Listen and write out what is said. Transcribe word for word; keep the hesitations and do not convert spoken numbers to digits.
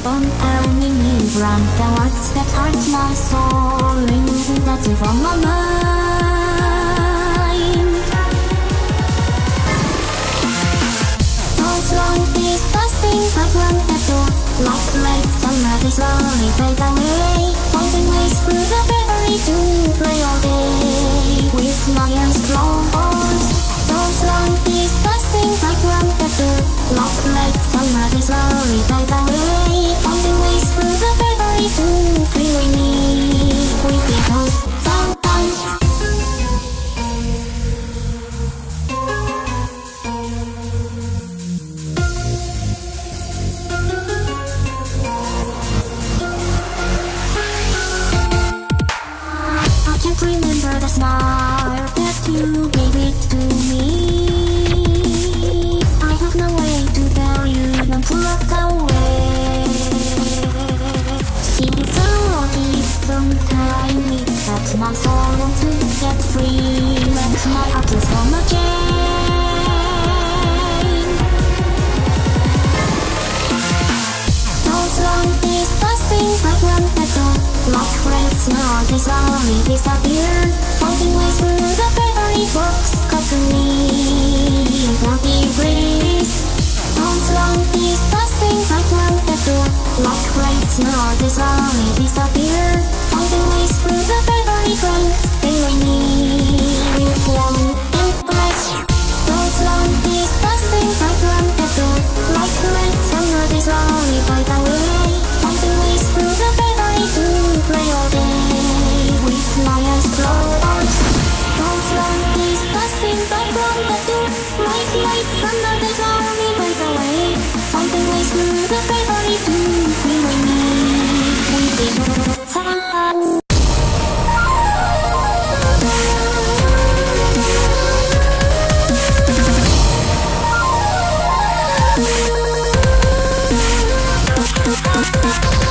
Don't tell me me run the words that hurt my soul. Remove that from my mind. Those long disgusting I wanted to lock legs and let it slowly fade away. Holding ways through the battery to play all day with my eyes closed. Those long disgusting I wanted to lock legs and let it slowly fade away. Holding ways through the battery to play me with the ghost sometimes. Remember the smile that you gave it to me. I have no way to tell you, don't walk away. Seems so deep, sometimes it hurts my soul to get free. Let my heart is from a chain. Those long disgusting I wanted to lock friends now they slowly disappear. Finding ways through the battery box cut me without the breeze. Those long disgusting I wanted to lock friends now they slowly disappear. Finding ways through the battery box failing me with one impress. Those long disgusting I wanted to lock friends now they slowly fade away. Finding ways through the battery to play all day with my eyes closed. Those long disgusting I wanted to like lights under the slowly fade away. Finding ways through the battery to play me with the sound. We'll be right back.